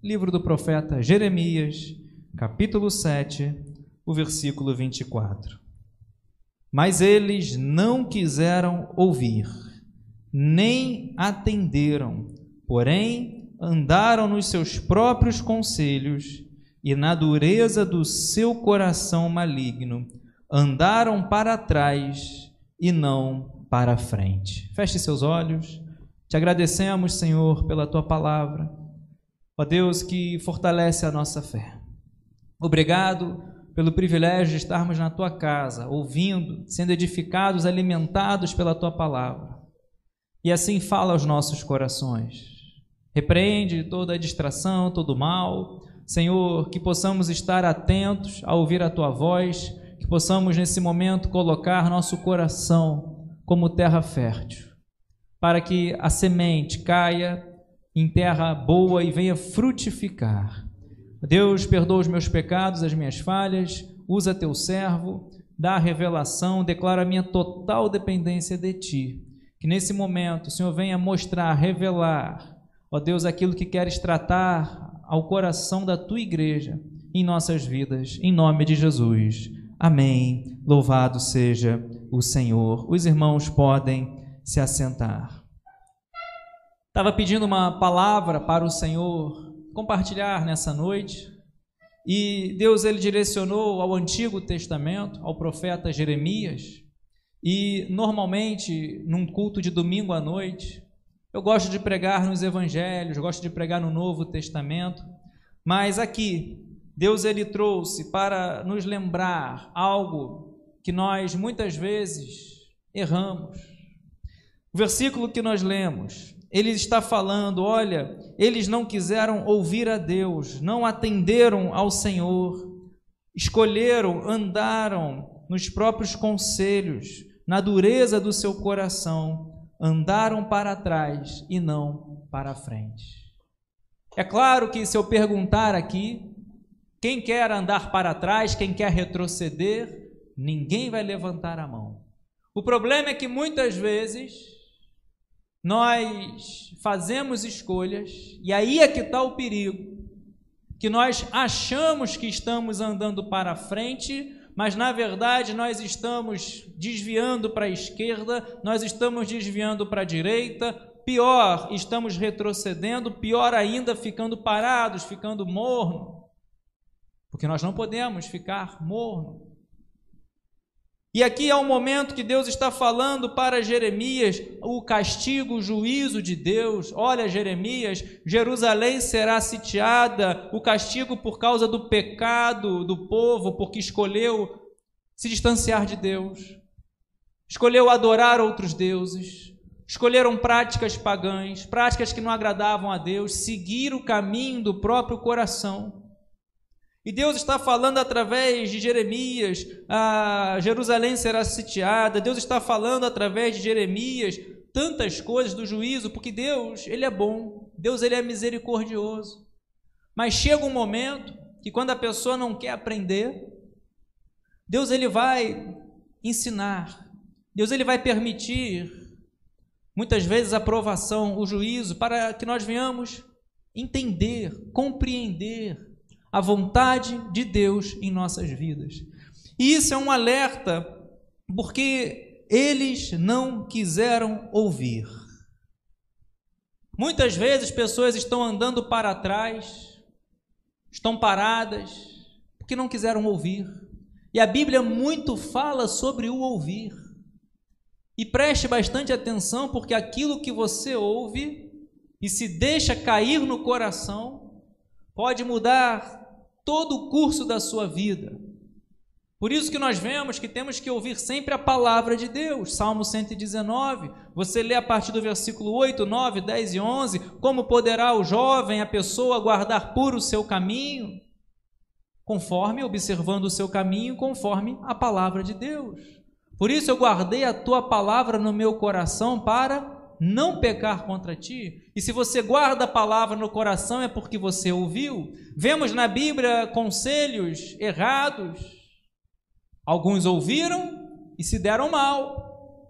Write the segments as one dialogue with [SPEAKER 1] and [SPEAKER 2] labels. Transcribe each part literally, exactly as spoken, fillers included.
[SPEAKER 1] livro do profeta Jeremias, capítulo sete, o versículo vinte e quatro. Mas eles não quiseram ouvir, nem atenderam, porém andaram nos seus próprios conselhos e na dureza do seu coração maligno, andaram para trás e não para frente. Feche seus olhos. Te agradecemos, Senhor, pela Tua palavra. Ó Deus, que fortalece a nossa fé. Obrigado pelo privilégio de estarmos na Tua casa, ouvindo, sendo edificados, alimentados pela Tua palavra. E assim fala aos nossos corações. Repreende toda a distração, todo o mal. Senhor, que possamos estar atentos a ouvir a Tua voz, que possamos nesse momento colocar nosso coração como terra fértil, para que a semente caia em terra boa e venha frutificar. Deus, perdoa os meus pecados, as minhas falhas, usa Teu servo, dá a revelação, declara a minha total dependência de Ti. Que nesse momento o Senhor venha mostrar, revelar, ó Deus, aquilo que queres tratar ao coração da Tua igreja em nossas vidas, em nome de Jesus. Amém. Louvado seja o Senhor. Os irmãos podem se assentar. Estava pedindo uma palavra para o Senhor compartilhar nessa noite, e Deus ele direcionou ao Antigo Testamento, ao profeta Jeremias, e normalmente num culto de domingo à noite, eu gosto de pregar nos evangelhos, gosto de pregar no Novo Testamento, mas aqui Deus ele trouxe para nos lembrar algo que nós muitas vezes erramos. O versículo que nós lemos, ele está falando, olha, eles não quiseram ouvir a Deus, não atenderam ao Senhor, escolheram, andaram nos próprios conselhos, na dureza do seu coração, andaram para trás e não para frente. É claro que se eu perguntar aqui, quem quer andar para trás, quem quer retroceder, ninguém vai levantar a mão. O problema é que muitas vezes nós fazemos escolhas, e aí é que está o perigo, que nós achamos que estamos andando para frente, mas na verdade nós estamos desviando para a esquerda, nós estamos desviando para a direita, pior, estamos retrocedendo, pior ainda, ficando parados, ficando morno, porque nós não podemos ficar morno. E aqui é o momento que Deus está falando para Jeremias, o castigo, o juízo de Deus. Olha, Jeremias, Jerusalém será sitiada, o castigo por causa do pecado do povo, porque escolheu se distanciar de Deus, escolheu adorar outros deuses, escolheram práticas pagãs, práticas que não agradavam a Deus, seguir o caminho do próprio coração. E Deus está falando através de Jeremias, a Jerusalém será sitiada. Deus está falando através de Jeremias tantas coisas do juízo, porque Deus, Ele é bom, Deus, Ele é misericordioso. Mas chega um momento que quando a pessoa não quer aprender, Deus, Ele vai ensinar, Deus, Ele vai permitir, muitas vezes, a provação, o juízo, para que nós venhamos entender, compreender a vontade de Deus em nossas vidas. E isso é um alerta, porque eles não quiseram ouvir. Muitas vezes pessoas estão andando para trás, estão paradas, porque não quiseram ouvir. E a Bíblia muito fala sobre o ouvir. E preste bastante atenção, porque aquilo que você ouve e se deixa cair no coração pode mudar todo o curso da sua vida. Por isso que nós vemos que temos que ouvir sempre a palavra de Deus. Salmo cento e dezenove, você lê a partir do versículo oito, nove, dez e onze, como poderá o jovem, a pessoa, guardar puro o seu caminho? Conforme, observando o seu caminho, conforme a palavra de Deus. Por isso eu guardei a tua palavra no meu coração para não pecar contra ti. E se você guarda a palavra no coração é porque você ouviu. Vemos na Bíblia conselhos errados. Alguns ouviram e se deram mal.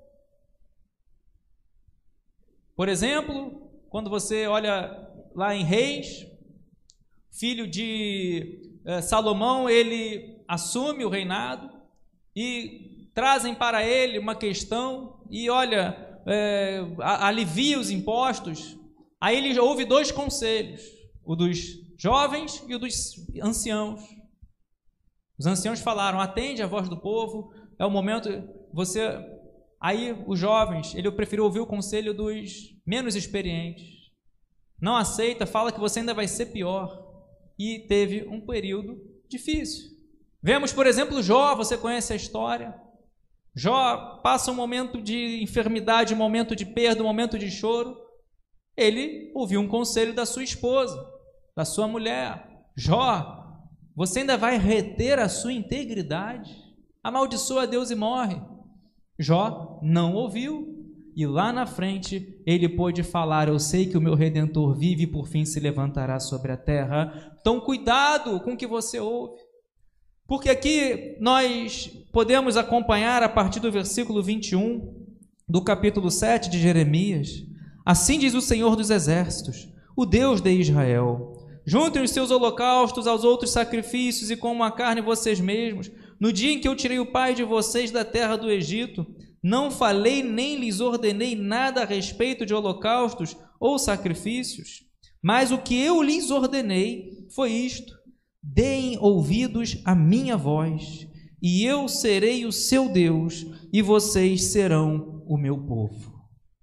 [SPEAKER 1] Por exemplo, quando você olha lá em Reis, filho de uh, Salomão, ele assume o reinado e trazem para ele uma questão e olha, é, alivia os impostos. Aí ele ouve dois conselhos, o dos jovens e o dos anciãos. Os anciãos falaram: atende a voz do povo, é o momento, você... Aí os jovens, ele preferiu ouvir o conselho dos menos experientes. Não aceita, fala que você ainda vai ser pior. E teve um período difícil. Vemos, por exemplo, Jó, você conhece a história. Jó passa um momento de enfermidade, um momento de perda, um momento de choro. Ele ouviu um conselho da sua esposa, da sua mulher: Jó, você ainda vai reter a sua integridade? Amaldiçoa a Deus e morre. Jó não ouviu, e lá na frente ele pôde falar: eu sei que o meu Redentor vive e por fim se levantará sobre a terra. Então cuidado com o que você ouve, porque aqui nós podemos acompanhar a partir do versículo vinte e um do capítulo sete de Jeremias. Assim diz o Senhor dos Exércitos, o Deus de Israel: juntem os seus holocaustos aos outros sacrifícios e comam a carne vocês mesmos. No dia em que eu tirei o pai de vocês da terra do Egito, não falei nem lhes ordenei nada a respeito de holocaustos ou sacrifícios, mas o que eu lhes ordenei foi isto: deem ouvidos à minha voz, e eu serei o seu Deus, e vocês serão o meu povo.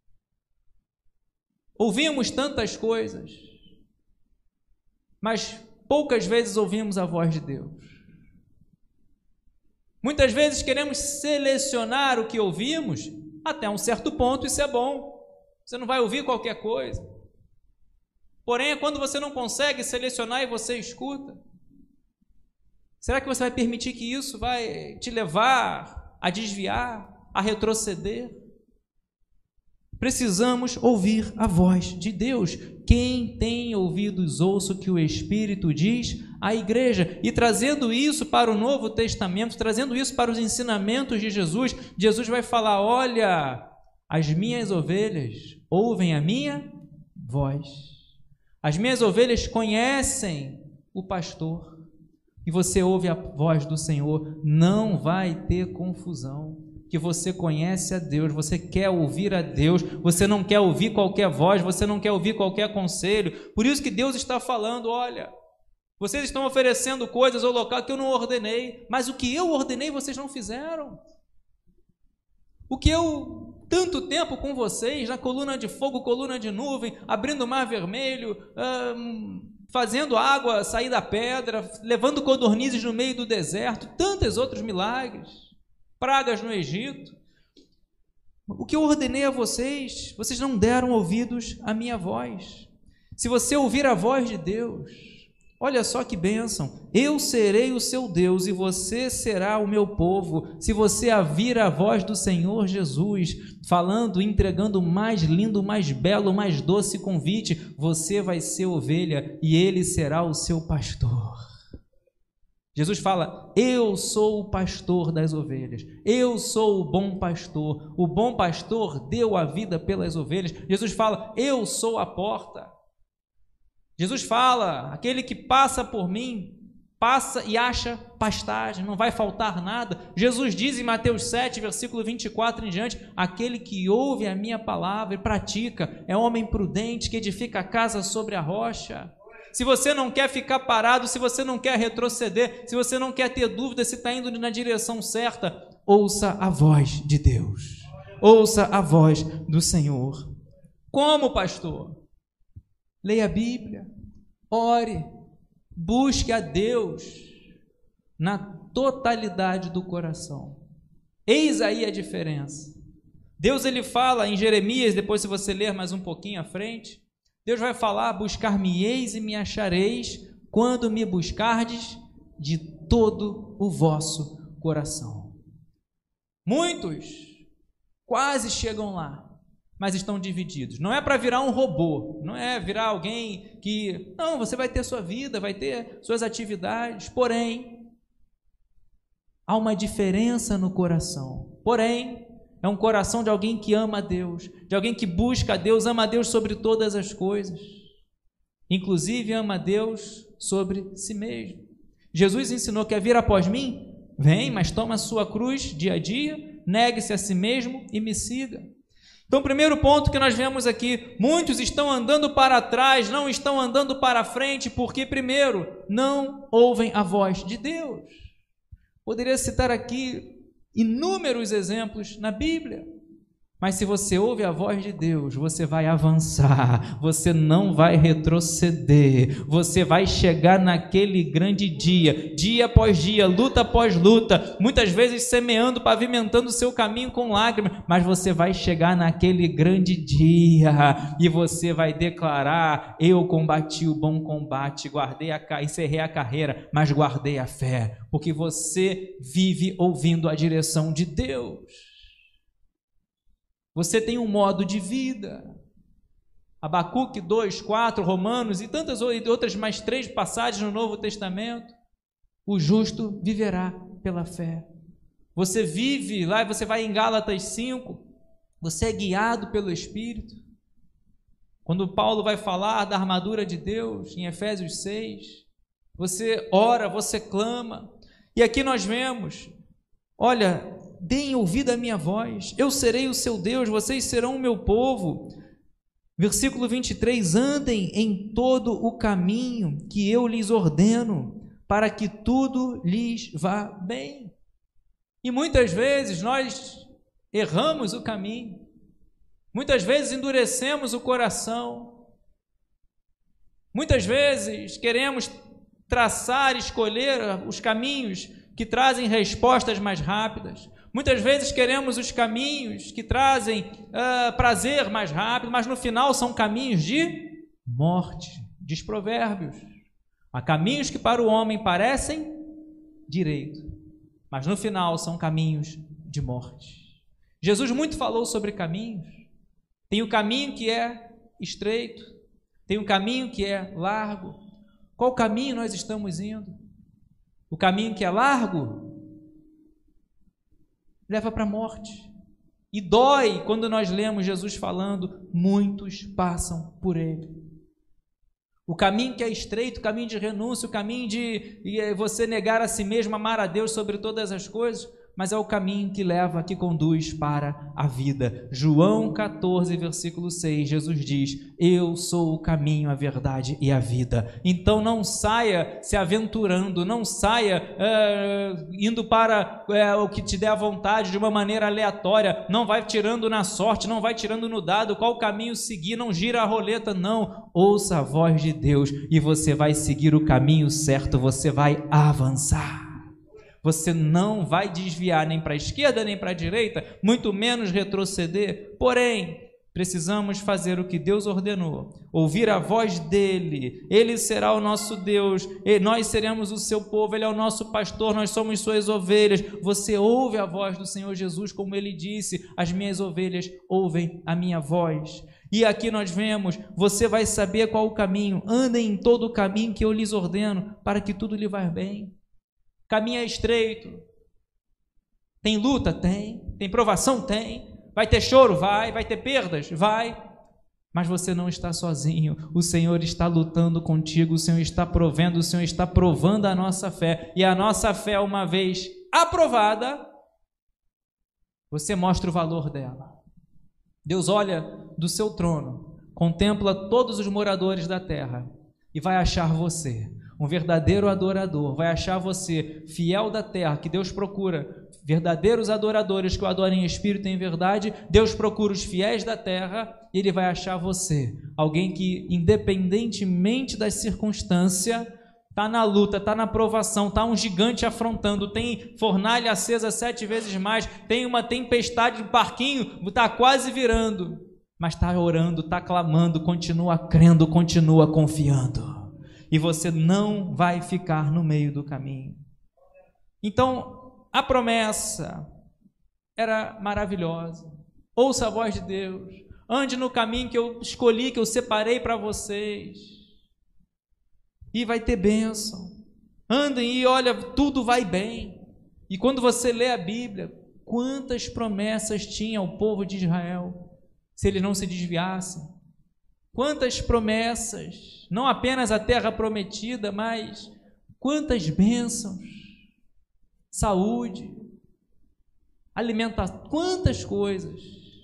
[SPEAKER 1] Ouvimos tantas coisas, mas poucas vezes ouvimos a voz de Deus. Muitas vezes queremos selecionar o que ouvimos, até um certo ponto isso é bom. Você não vai ouvir qualquer coisa. Porém, é quando você não consegue selecionar e você escuta. Será que você vai permitir que isso vai te levar a desviar, a retroceder? Precisamos ouvir a voz de Deus. Quem tem ouvidos, ouça o que o Espírito diz à igreja. E trazendo isso para o Novo Testamento, trazendo isso para os ensinamentos de Jesus, Jesus vai falar: olha, as minhas ovelhas ouvem a minha voz. As minhas ovelhas conhecem o pastor. E você ouve a voz do Senhor, não vai ter confusão. Que você conhece a Deus, você quer ouvir a Deus, você não quer ouvir qualquer voz, você não quer ouvir qualquer conselho. Por isso que Deus está falando: olha, vocês estão oferecendo coisas ao local que eu não ordenei, mas o que eu ordenei vocês não fizeram. O que eu, tanto tempo com vocês, na coluna de fogo, coluna de nuvem, abrindo o mar vermelho, hum, fazendo água sair da pedra, levando codornizes no meio do deserto, tantos outros milagres, pragas no Egito. O que eu ordenei a vocês, vocês não deram ouvidos à minha voz. Se você ouvir a voz de Deus, olha só que bênção: eu serei o seu Deus e você será o meu povo. Se você ouvir a voz do Senhor Jesus, falando, entregando o mais lindo, mais belo, mais doce convite, você vai ser ovelha e ele será o seu pastor. Jesus fala: eu sou o pastor das ovelhas, eu sou o bom pastor, o bom pastor deu a vida pelas ovelhas. Jesus fala: eu sou a porta. Jesus fala: aquele que passa por mim, passa e acha pastagem, não vai faltar nada. Jesus diz em Mateus sete, versículo vinte e quatro em diante: aquele que ouve a minha palavra e pratica é homem prudente que edifica a casa sobre a rocha. Se você não quer ficar parado, se você não quer retroceder, se você não quer ter dúvida se está indo na direção certa, ouça a voz de Deus, ouça a voz do Senhor. Como, pastor? Leia a Bíblia, ore, busque a Deus na totalidade do coração. Eis aí a diferença. Deus, ele fala em Jeremias, depois se você ler mais um pouquinho à frente, Deus vai falar: buscar-me-eis e me achareis quando me buscardes de todo o vosso coração. Muitos quase chegam lá, mas estão divididos. Não é para virar um robô, não é virar alguém que... Não, você vai ter sua vida, vai ter suas atividades, porém, há uma diferença no coração. Porém, é um coração de alguém que ama a Deus, de alguém que busca a Deus, ama a Deus sobre todas as coisas. Inclusive ama a Deus sobre si mesmo. Jesus ensinou: quer vir após mim? Vem, mas toma a sua cruz dia a dia, negue-se a si mesmo e me siga. Então, o primeiro ponto que nós vemos aqui, muitos estão andando para trás, não estão andando para frente, porque, primeiro, não ouvem a voz de Deus. Poderia citar aqui inúmeros exemplos na Bíblia, mas se você ouve a voz de Deus, você vai avançar, você não vai retroceder, você vai chegar naquele grande dia, dia após dia, luta após luta, muitas vezes semeando, pavimentando o seu caminho com lágrimas, mas você vai chegar naquele grande dia e você vai declarar: eu combati o bom combate, guardei a, encerrei a carreira, mas guardei a fé, porque você vive ouvindo a direção de Deus. Você tem um modo de vida. Abacuque dois, quatro, Romanos e tantas outras mais três passagens no Novo Testamento. O justo viverá pela fé. Você vive lá, você vai em Gálatas cinco, você é guiado pelo Espírito. Quando Paulo vai falar da armadura de Deus, em Efésios seis, você ora, você clama. E aqui nós vemos, olha, deem ouvido à minha voz, eu serei o seu Deus, vocês serão o meu povo. Versículo vinte e três, andem em todo o caminho que eu lhes ordeno, para que tudo lhes vá bem. E muitas vezes nós erramos o caminho, muitas vezes endurecemos o coração, muitas vezes queremos traçar, escolher os caminhos que trazem respostas mais rápidas. Muitas vezes queremos os caminhos que trazem uh, prazer mais rápido, mas no final são caminhos de morte. Diz Provérbios: há caminhos que para o homem parecem direito, mas no final são caminhos de morte. Jesus muito falou sobre caminhos. Tem o caminho que é estreito, tem o caminho que é largo. Qual caminho nós estamos indo? O caminho que é largo leva para a morte. E dói quando nós lemos Jesus falando: muitos passam por ele. O caminho que é estreito, o caminho de renúncia, o caminho de você negar a si mesmo, amar a Deus sobre todas as coisas, mas é o caminho que leva, que conduz para a vida. João catorze, versículo seis, Jesus diz: eu sou o caminho, a verdade e a vida. Então não saia se aventurando, não saia é, indo para é, o que te der a vontade de uma maneira aleatória, não vai tirando na sorte, não vai tirando no dado qual caminho seguir, não gira a roleta, não. Ouça a voz de Deus e você vai seguir o caminho certo, você vai avançar. Você não vai desviar nem para a esquerda nem para a direita, muito menos retroceder. Porém, precisamos fazer o que Deus ordenou, ouvir a voz dele. Ele será o nosso Deus, nós seremos o seu povo, ele é o nosso pastor, nós somos suas ovelhas. Você ouve a voz do Senhor Jesus, como ele disse: as minhas ovelhas ouvem a minha voz. E aqui nós vemos, você vai saber qual o caminho. Andem em todo o caminho que eu lhes ordeno, para que tudo lhe vá bem. Caminho é estreito. Tem luta? Tem. Tem provação? Tem. Vai ter choro? Vai. Vai ter perdas? Vai. Mas você não está sozinho. O Senhor está lutando contigo, o Senhor está provendo, o Senhor está provando a nossa fé. E a nossa fé, uma vez aprovada, você mostra o valor dela. Deus olha do seu trono, contempla todos os moradores da terra e vai achar você um verdadeiro adorador, vai achar você fiel da terra, que Deus procura verdadeiros adoradores que o adorem em espírito e em verdade. Deus procura os fiéis da terra e ele vai achar você alguém que, independentemente das circunstâncias, está na luta, está na provação, está um gigante afrontando, tem fornalha acesa sete vezes mais, tem uma tempestade, um barquinho está quase virando, mas está orando, está clamando, continua crendo, continua confiando. E você não vai ficar no meio do caminho. Então, a promessa era maravilhosa. Ouça a voz de Deus. Ande no caminho que eu escolhi, que eu separei para vocês. E vai ter bênção. Andem e olha, tudo vai bem. E quando você lê a Bíblia, quantas promessas tinha o povo de Israel, se eles não se desviassem. Quantas promessas, não apenas a terra prometida, mas quantas bênçãos, saúde, alimentação, quantas coisas,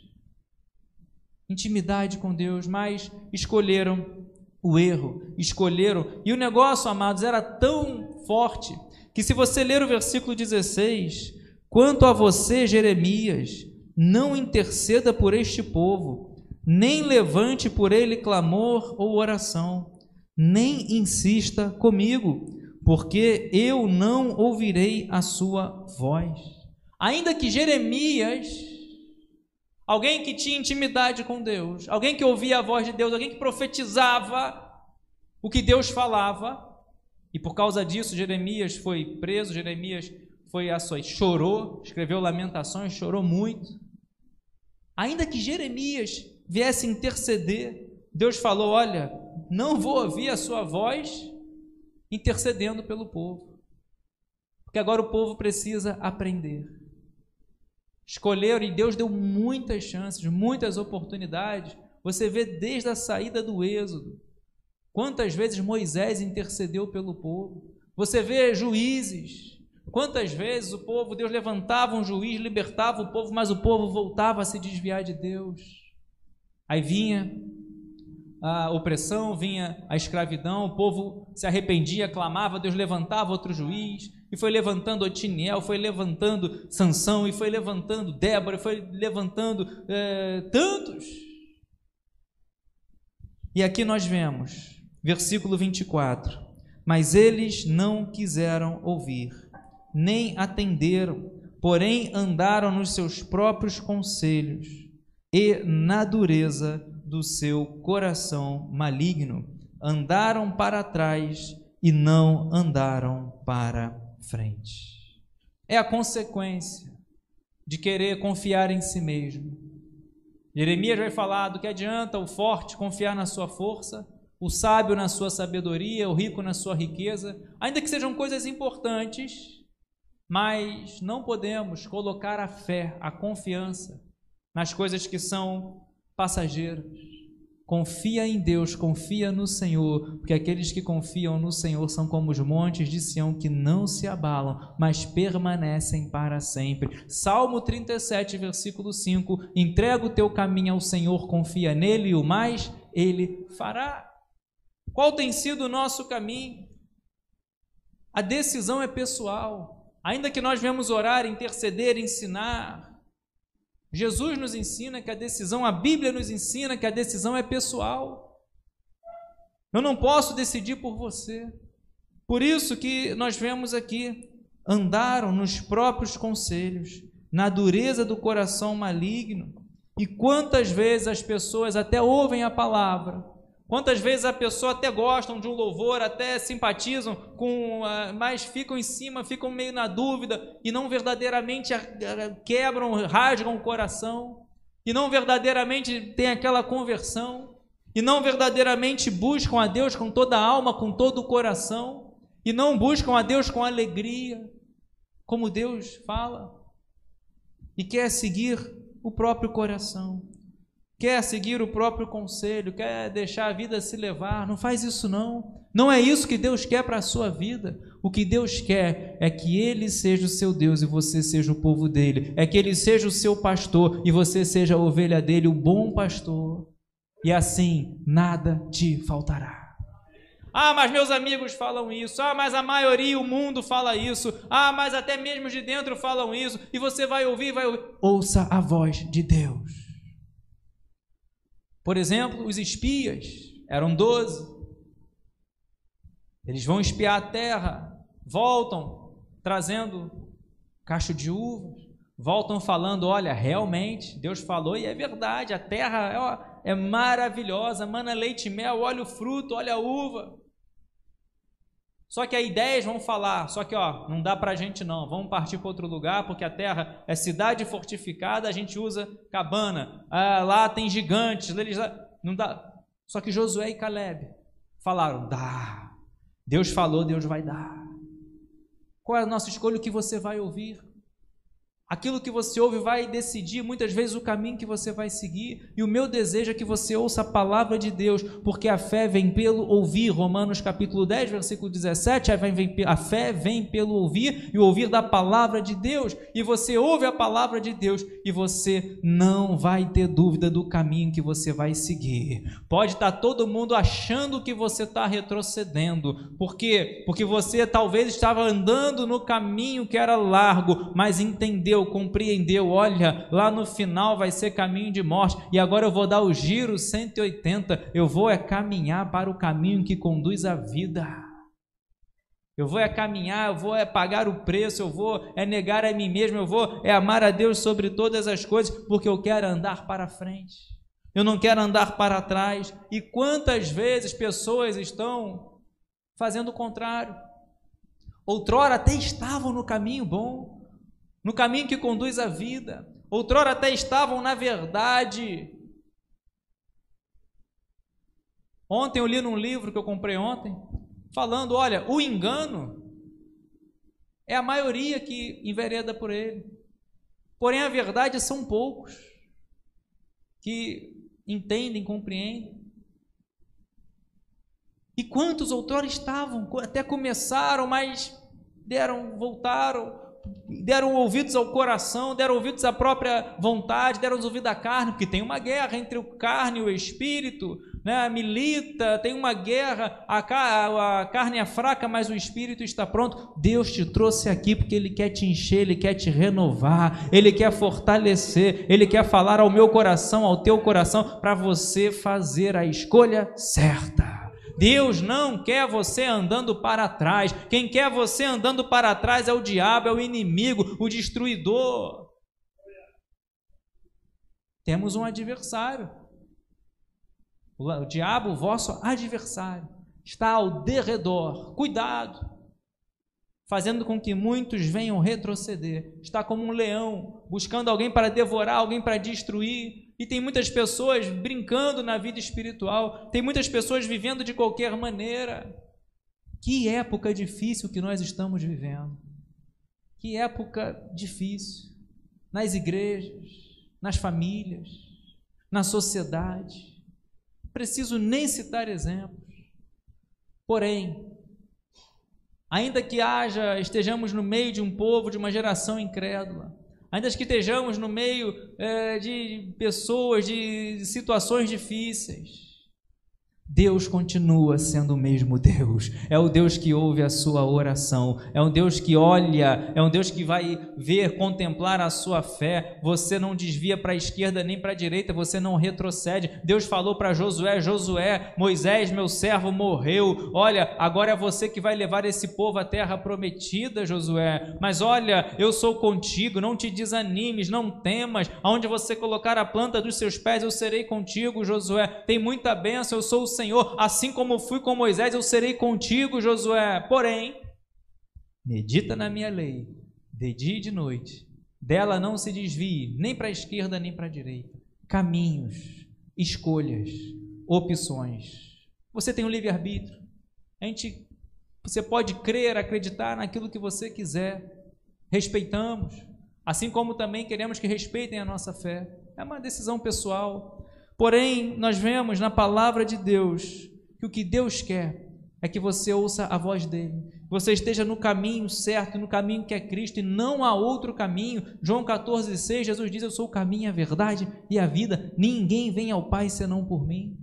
[SPEAKER 1] intimidade com Deus, mas escolheram o erro, escolheram, e o negócio, amados, era tão forte, que se você ler o versículo dezesseis, quanto a você, Jeremias, não interceda por este povo, nem levante por ele clamor ou oração, nem insista comigo, porque eu não ouvirei a sua voz. Ainda que Jeremias, alguém que tinha intimidade com Deus, alguém que ouvia a voz de Deus, alguém que profetizava o que Deus falava, e por causa disso Jeremias foi preso, Jeremias foi açoitado, chorou, escreveu lamentações, chorou muito. Ainda que Jeremias viesse interceder, Deus falou, olha, não vou ouvir a sua voz intercedendo pelo povo, porque agora o povo precisa aprender. Escolheram, e Deus deu muitas chances, muitas oportunidades. Você vê desde a saída do Êxodo, quantas vezes Moisés intercedeu pelo povo. Você vê Juízes, quantas vezes o povo, Deus levantava um juiz, libertava o povo, mas o povo voltava a se desviar de Deus. Aí vinha a opressão, vinha a escravidão, o povo se arrependia, clamava, Deus levantava outro juiz, e foi levantando Otiniel, foi levantando Sansão, e foi levantando Débora, foi levantando é, tantos. E aqui nós vemos, versículo vinte e quatro, mas eles não quiseram ouvir, nem atenderam, porém andaram nos seus próprios conselhos, e na dureza do seu coração maligno, andaram para trás e não andaram para frente. É a consequência de querer confiar em si mesmo. Jeremias vai falar do que adianta o forte confiar na sua força, o sábio na sua sabedoria, o rico na sua riqueza, ainda que sejam coisas importantes, mas não podemos colocar a fé, a confiança nas coisas que são passageiras. Confia em Deus, confia no Senhor, porque aqueles que confiam no Senhor são como os montes de Sião que não se abalam, mas permanecem para sempre. Salmo trinta e sete, versículo cinco, entrega o teu caminho ao Senhor, confia nele e o mais ele fará. Qual tem sido o nosso caminho? A decisão é pessoal, ainda que nós venhamos orar, interceder, ensinar, Jesus nos ensina que a decisão, a Bíblia nos ensina que a decisão é pessoal. Eu não posso decidir por você. Por isso que nós vemos aqui, andaram nos próprios conselhos, na dureza do coração maligno. E quantas vezes as pessoas até ouvem a palavra, quantas vezes a pessoa até gostam de um louvor, até simpatizam, com, mas ficam em cima, ficam meio na dúvida, e não verdadeiramente quebram, rasgam o coração, e não verdadeiramente têm aquela conversão, e não verdadeiramente buscam a Deus com toda a alma, com todo o coração, e não buscam a Deus com alegria, como Deus fala, e quer seguir o próprio coração, quer seguir o próprio conselho, quer deixar a vida se levar. Não faz isso não. Não é isso que Deus quer para a sua vida. O que Deus quer é que Ele seja o seu Deus e você seja o povo dEle. É que Ele seja o seu pastor e você seja a ovelha dEle, o bom pastor. E assim nada te faltará. Ah, mas meus amigos falam isso. Ah, mas a maioria, o mundo fala isso. Ah, mas até mesmo de dentro falam isso. E você vai ouvir, vai ouvir. Ouça a voz de Deus. Por exemplo, os espias, eram doze, eles vão espiar a terra, voltam trazendo cacho de uvas, voltam falando, olha, realmente, Deus falou e é verdade, a terra é, é maravilhosa, mana leite e mel, olha o fruto, olha a uva. Só que aí dez vão falar, só que ó, não dá para a gente não, vamos partir para outro lugar, porque a terra é cidade fortificada, a gente usa cabana, ah, lá tem gigantes, eles, não dá. Só que Josué e Caleb falaram, dá, Deus falou, Deus vai dar. Qual é a nossa escolha, o que você vai ouvir? Aquilo que você ouve vai decidir muitas vezes o caminho que você vai seguir. E o meu desejo é que você ouça a palavra de Deus, porque a fé vem pelo ouvir. Romanos capítulo dez, versículo dezessete, a fé vem pelo ouvir e o ouvir da palavra de Deus. E você ouve a palavra de Deus e você não vai ter dúvida do caminho que você vai seguir. Pode estar todo mundo achando que você está retrocedendo. Por quê? Porque você talvez estava andando no caminho que era largo, mas entendeu, compreendeu, olha, lá no final vai ser caminho de morte, e agora eu vou dar o giro cento e oitenta, eu vou é caminhar para o caminho que conduz à vida, eu vou é caminhar, eu vou é pagar o preço, eu vou é negar a mim mesmo, eu vou é amar a Deus sobre todas as coisas, porque eu quero andar para frente, eu não quero andar para trás. E quantas vezes pessoas estão fazendo o contrário? Outrora até estavam no caminho bom, no caminho que conduz à vida. Outrora até estavam na verdade. Ontem eu li num livro que eu comprei ontem, falando, olha, o engano é a maioria que envereda por ele. Porém, a verdade são poucos que entendem, compreendem. E quantos outrora estavam, até começaram, mas deram, voltaram, deram ouvidos ao coração, deram ouvidos à própria vontade, deram ouvidos à carne, porque tem uma guerra entre o carne e o espírito, né? Milita, tem uma guerra, a, a carne é fraca, mas o espírito está pronto. Deus te trouxe aqui porque Ele quer te encher, Ele quer te renovar, Ele quer fortalecer, Ele quer falar ao meu coração, ao teu coração, para você fazer a escolha certa. Deus não quer você andando para trás. Quem quer você andando para trás é o diabo, é o inimigo, o destruidor. Temos um adversário. O diabo, o vosso adversário, está ao derredor. Cuidado, fazendo com que muitos venham retroceder. Está como um leão, buscando alguém para devorar, alguém para destruir. E tem muitas pessoas brincando na vida espiritual, tem muitas pessoas vivendo de qualquer maneira. Que época difícil que nós estamos vivendo. Que época difícil. Nas igrejas, nas famílias, na sociedade. Preciso nem citar exemplos. Porém, ainda que haja, estejamos no meio de um povo, de uma geração incrédula, ainda que estejamos no meio é, de pessoas, de situações difíceis, Deus continua sendo o mesmo Deus. É o Deus que ouve a sua oração, é um Deus que olha, é um Deus que vai ver, contemplar a sua fé. Você não desvia para a esquerda nem para a direita, você não retrocede. Deus falou para Josué, Josué, Moisés, meu servo, morreu. Olha, agora é você que vai levar esse povo à terra prometida, Josué. Mas olha, eu sou contigo, não te desanimes, não temas. Aonde você colocar a planta dos seus pés, eu serei contigo, Josué. Tem muita bênção, eu sou o Senhor, assim como fui com Moisés, eu serei contigo, Josué. Porém, medita na minha lei, de dia e de noite, dela não se desvie, nem para a esquerda, nem para a direita. Caminhos, escolhas, opções. Você tem um livre-arbítrio. A gente, você pode crer, acreditar naquilo que você quiser. Respeitamos, assim como também queremos que respeitem a nossa fé. É uma decisão pessoal. Porém, nós vemos na palavra de Deus que o que Deus quer é que você ouça a voz dele, você esteja no caminho certo, no caminho que é Cristo, e não há outro caminho. João catorze, seis, Jesus diz, eu sou o caminho, a verdade e a vida, ninguém vem ao Pai senão por mim.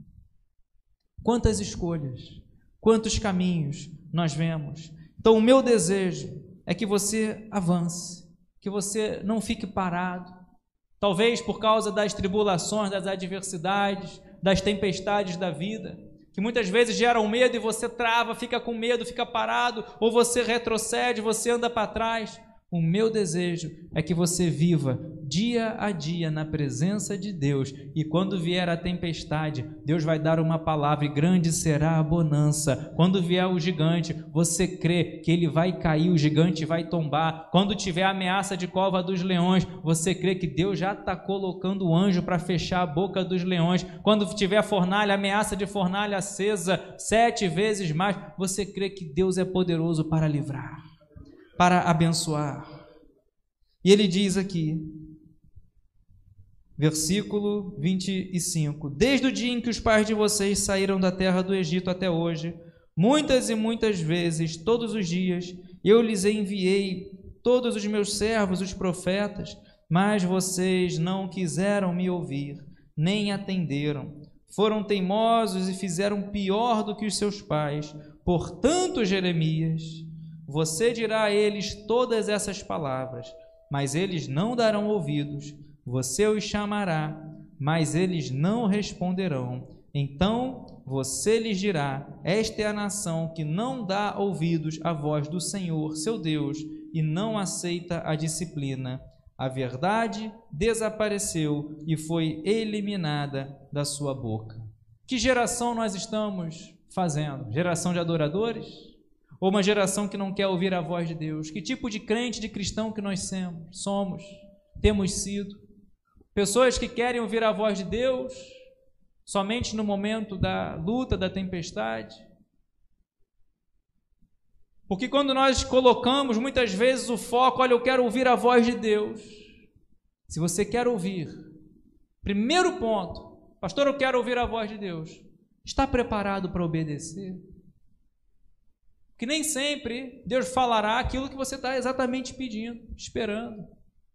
[SPEAKER 1] Quantas escolhas, quantos caminhos nós vemos. Então o meu desejo é que você avance, que você não fique parado. Talvez por causa das tribulações, das adversidades, das tempestades da vida, que muitas vezes geram medo e você trava, fica com medo, fica parado, ou você retrocede, você anda para trás. O meu desejo é que você viva dia a dia na presença de Deus, e quando vier a tempestade, Deus vai dar uma palavra e grande será a bonança. Quando vier o gigante, você crê que ele vai cair, o gigante vai tombar. Quando tiver a ameaça de cova dos leões, você crê que Deus já está colocando o anjo para fechar a boca dos leões. Quando tiver a fornalha, a ameaça de fornalha acesa sete vezes mais, você crê que Deus é poderoso para livrar, para abençoar. E ele diz aqui, versículo vinte e cinco: desde o dia em que os pais de vocês saíram da terra do Egito até hoje, muitas e muitas vezes, todos os dias, eu lhes enviei todos os meus servos, os profetas, mas vocês não quiseram me ouvir, nem atenderam. Foram teimosos e fizeram pior do que os seus pais. Portanto, Jeremias, você dirá a eles todas essas palavras, mas eles não darão ouvidos. Você os chamará, mas eles não responderão. Então você lhes dirá: esta é a nação que não dá ouvidos à voz do Senhor, seu Deus, e não aceita a disciplina. A verdade desapareceu e foi eliminada da sua boca. Que geração nós estamos fazendo? Geração de adoradores? Ou uma geração que não quer ouvir a voz de Deus? Que tipo de crente, de cristão que nós somos? Temos sido? Pessoas que querem ouvir a voz de Deus somente no momento da luta, da tempestade? Porque quando nós colocamos muitas vezes o foco, olha, eu quero ouvir a voz de Deus. Se você quer ouvir, primeiro ponto, pastor, eu quero ouvir a voz de Deus. Está preparado para obedecer? Que nem sempre Deus falará aquilo que você está exatamente pedindo, esperando.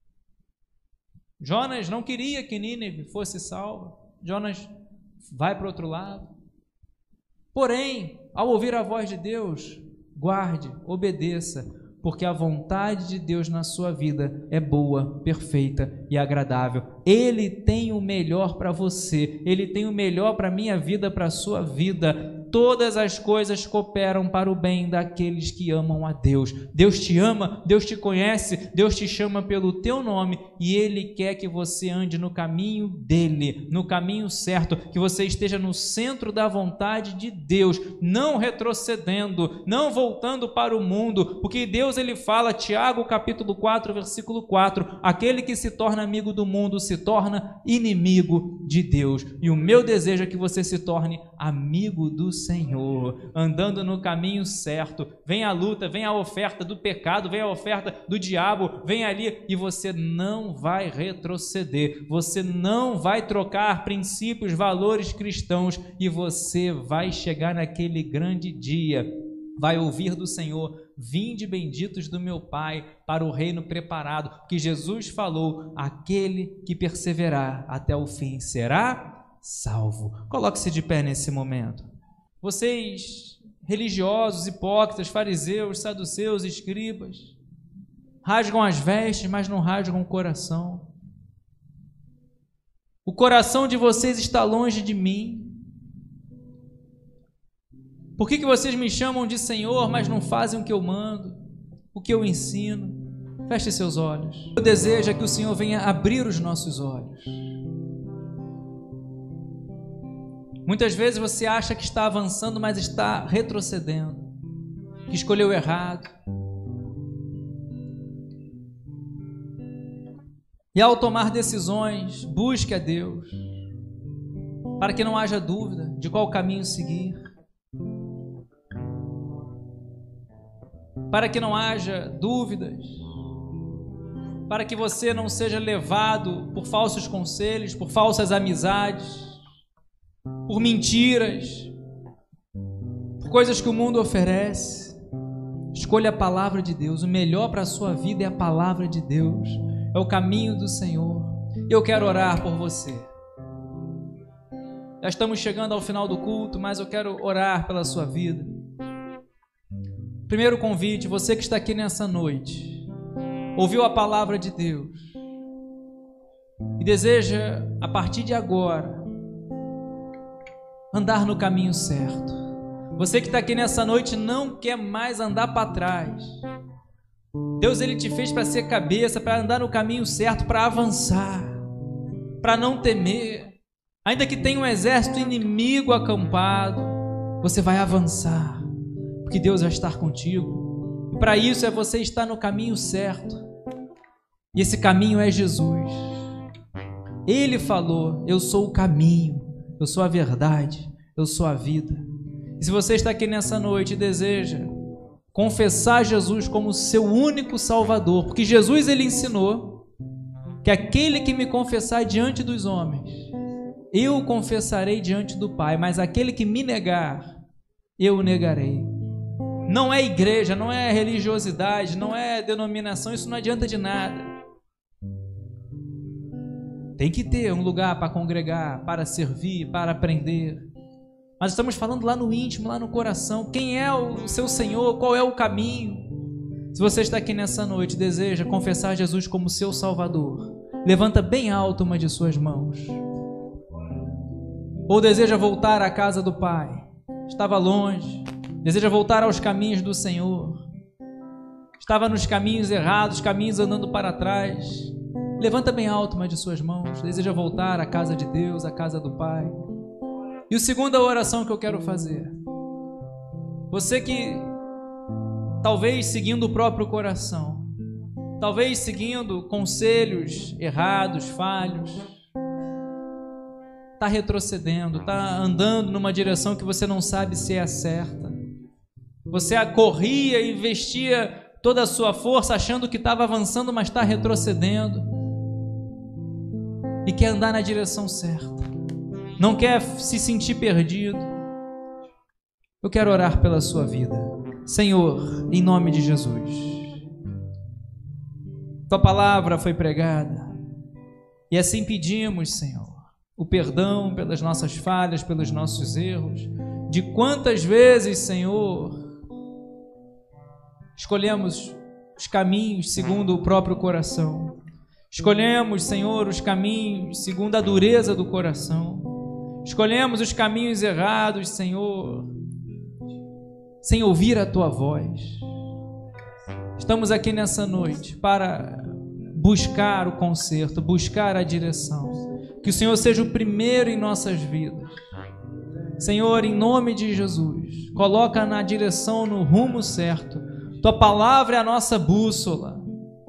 [SPEAKER 1] Jonas não queria que Nínive fosse salva. Jonas vai para o outro lado. Porém, ao ouvir a voz de Deus, guarde, obedeça, porque a vontade de Deus na sua vida é boa, perfeita e agradável. Ele tem o melhor para você, Ele tem o melhor para a minha vida, para a sua vida. Todas as coisas cooperam para o bem daqueles que amam a Deus. Deus te ama, Deus te conhece, Deus te chama pelo teu nome e Ele quer que você ande no caminho dEle, no caminho certo, que você esteja no centro da vontade de Deus, não retrocedendo, não voltando para o mundo, porque Deus, Ele fala, Tiago capítulo quatro, versículo quatro, aquele que se torna amigo do mundo se torna inimigo de Deus. E o meu desejo é que você se torne amigo do Senhor, andando no caminho certo. Vem a luta, vem a oferta do pecado, vem a oferta do diabo, vem ali e você não vai retroceder, você não vai trocar princípios, valores cristãos e você vai chegar naquele grande dia, vai ouvir do Senhor: vinde benditos do meu Pai para o reino preparado, que Jesus falou, aquele que perseverar até o fim será salvo. Coloque-se de pé nesse momento. Vocês, religiosos, hipócritas, fariseus, saduceus, escribas, rasgam as vestes, mas não rasgam o coração. O coração de vocês está longe de mim. Por que que vocês me chamam de Senhor, mas não fazem o que eu mando, o que eu ensino? Feche seus olhos. Eu desejo que o Senhor venha abrir os nossos olhos. Muitas vezes você acha que está avançando, mas está retrocedendo, que escolheu errado. E ao tomar decisões, busque a Deus, para que não haja dúvida de qual caminho seguir, para que não haja dúvidas, para que você não seja levado por falsos conselhos, por falsas amizades, por mentiras, por coisas que o mundo oferece. Escolha a palavra de Deus. O melhor para a sua vida é a palavra de Deus, é o caminho do Senhor. Eu quero orar por você. Já estamos chegando ao final do culto, mas eu quero orar pela sua vida. Primeiro convite, você que está aqui nessa noite, ouviu a palavra de Deus e deseja, a partir de agora, andar no caminho certo. Você que está aqui nessa noite não quer mais andar para trás. Deus, Ele te fez para ser cabeça, para andar no caminho certo, para avançar, para não temer. Ainda que tenha um exército inimigo acampado, você vai avançar, porque Deus vai estar contigo. E para isso é você estar no caminho certo. E esse caminho é Jesus. Ele falou: eu sou o caminho, eu sou a verdade, eu sou a vida. E se você está aqui nessa noite e deseja confessar Jesus como seu único Salvador, porque Jesus ele ensinou que aquele que me confessar diante dos homens, eu o confessarei diante do Pai, mas aquele que me negar, eu o negarei. Não é igreja, não é religiosidade, não é denominação, isso não adianta de nada. Tem que ter um lugar para congregar, para servir, para aprender. Mas estamos falando lá no íntimo, lá no coração. Quem é o seu Senhor? Qual é o caminho? Se você está aqui nessa noite e deseja confessar Jesus como seu Salvador, levanta bem alto uma de suas mãos. Ou deseja voltar à casa do Pai, estava longe, deseja voltar aos caminhos do Senhor, estava nos caminhos errados, caminhos andando para trás. Levanta bem alto uma de suas mãos, deseja voltar à casa de Deus, à casa do Pai. E a segunda oração que eu quero fazer, você que talvez seguindo o próprio coração, talvez seguindo conselhos errados, falhos, está retrocedendo, está andando numa direção que você não sabe se é a certa. Você corria e investia toda a sua força achando que estava avançando, mas está retrocedendo. E quer andar na direção certa. Não quer se sentir perdido. Eu quero orar pela sua vida. Senhor, em nome de Jesus. Tua palavra foi pregada. E assim pedimos, Senhor, o perdão pelas nossas falhas, pelos nossos erros. De quantas vezes, Senhor, escolhemos os caminhos segundo o próprio coração. Escolhemos, Senhor, os caminhos segundo a dureza do coração. Escolhemos os caminhos errados, Senhor, sem ouvir a Tua voz. Estamos aqui nessa noite para buscar o conserto, buscar a direção. Que o Senhor seja o primeiro em nossas vidas. Senhor, em nome de Jesus, coloca na direção, no rumo certo. Tua palavra é a nossa bússola.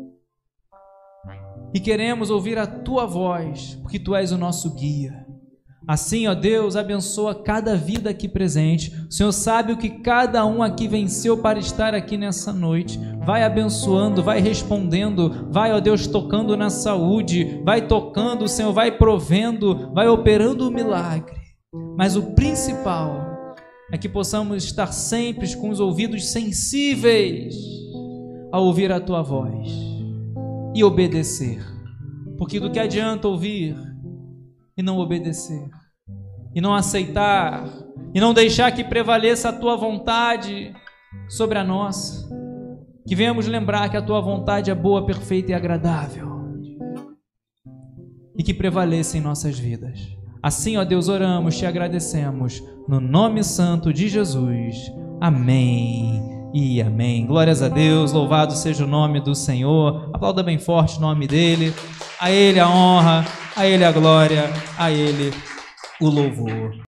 [SPEAKER 1] E queremos ouvir a Tua voz, porque Tu és o nosso guia. Assim, ó Deus, abençoa cada vida aqui presente. O Senhor sabe o que cada um aqui venceu para estar aqui nessa noite. Vai abençoando, vai respondendo, vai, ó Deus, tocando na saúde, vai tocando, o Senhor vai provendo, vai operando o milagre. Mas o principal é que possamos estar sempre com os ouvidos sensíveis a ouvir a Tua voz e obedecer. Porque do que adianta ouvir e não obedecer, e não aceitar, e não deixar que prevaleça a Tua vontade sobre a nossa, que venhamos lembrar que a Tua vontade é boa, perfeita e agradável, e que prevaleça em nossas vidas. Assim, ó Deus, oramos, Te agradecemos, no nome santo de Jesus. Amém e amém. Glórias a Deus, louvado seja o nome do Senhor. Aplauda bem forte o nome dEle. A Ele a honra, a Ele a glória, a Ele o louvor.